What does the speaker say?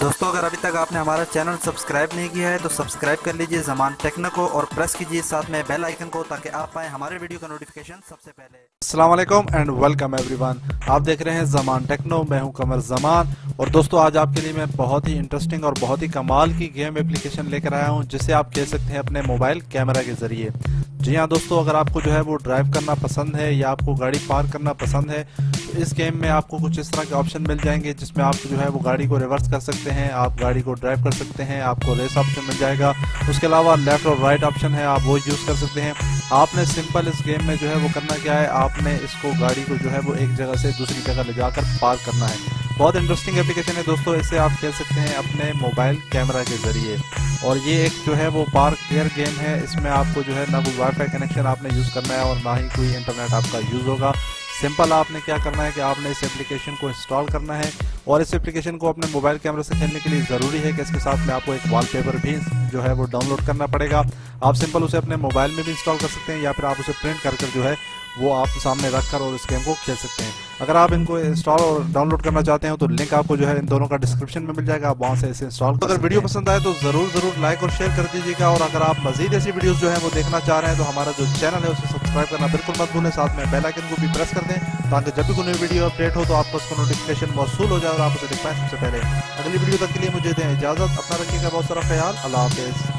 दोस्तों, अगर अभी तक आपने हमारा चैनल सब्सक्राइब नहीं किया है तो सब्सक्राइब कर लीजिए ज़मान टेक्नो को और प्रेस कीजिए साथ में बेल आइकन को ताकि आप पाएं हमारे वीडियो का नोटिफिकेशन सबसे पहले। अस्सलाम वालेकुम एंड वेलकम एवरीवन। आप देख रहे हैं ज़मान टेक्नो, मैं हूं कमर ज़मान। और दोस्तों, आज आपके लिए मैं बहुत ही इंटरेस्टिंग और बहुत ही कमाल की गेम एप्लीकेशन लेकर आया हूं, जिसे आप कह सकते हैं अपने मोबाइल कैमरा के ज़रिए। जी हाँ दोस्तों, अगर आपको जो है वो ड्राइव करना पसंद है या आपको गाड़ी पार्क करना पसंद है तो इस गेम में आपको कुछ इस तरह के ऑप्शन मिल जाएंगे जिसमें आप जो है वो गाड़ी को रिवर्स कर सकते हैं, आप गाड़ी को ड्राइव कर सकते हैं, आपको रेस ऑप्शन मिल जाएगा। उसके अलावा लेफ्ट और राइट ऑप्शन है, आप वो यूज़ कर सकते हैं। आपने सिंपल इस गेम में जो है वो करना क्या है, आपने इसको गाड़ी को जो है वो एक जगह से दूसरी जगह ले जाकर पार्क करना है। बहुत इंटरेस्टिंग एप्लीकेशन है दोस्तों, इसे आप खेल सकते हैं अपने मोबाइल कैमरा के ज़रिए। और ये एक जो है वो पार्क एयर गेम है। इसमें आपको जो है ना कोई वाईफाई कनेक्शन आपने यूज़ करना है और ना ही कोई इंटरनेट आपका यूज़ होगा। सिंपल आपने क्या करना है कि आपने इस एप्लीकेशन को इंस्टॉल करना है और इस एप्लीकेशन को अपने मोबाइल कैमरे से खेलने के लिए ज़रूरी है कि इसके साथ में आपको एक वॉलपेपर भी जो है वो डाउनलोड करना पड़ेगा। आप सिंपल उसे अपने मोबाइल में भी इंस्टॉल कर सकते हैं या फिर आप उसे प्रिंट कर जो है वो आप सामने रखकर और इस गेम को खेल सकते हैं। अगर आप इनको इंस्टॉल और डाउनलोड करना चाहते हैं तो लिंक आपको जो है इन दोनों का डिस्क्रिप्शन में मिल जाएगा, आप वहाँ से इसे इंस्टॉल कर। अगर वीडियो पसंद आए तो ज़रूर लाइक और शेयर कर दीजिएगा। और अगर आप मजीद ऐसी वीडियोस जो है वो देखना चाह रहे हैं तो हमारा जो चैनल है उसे सब्सक्राइब करना बिल्कुल मत भूलें, साथ में बेल आइकन को भी प्रेस कर दें ताकि जब भी कोई नई वीडियो अपडेट हो तो आपको उसका नोटिफिकेशन मौसूल हो जाए और आप उसे देख पाएं सबसे पहले। अगली वीडियो तक के लिए मुझे दें इजाज़त। अपना रखिएगा बहुत सारा ख्याल। अल्लाह हाफिज़।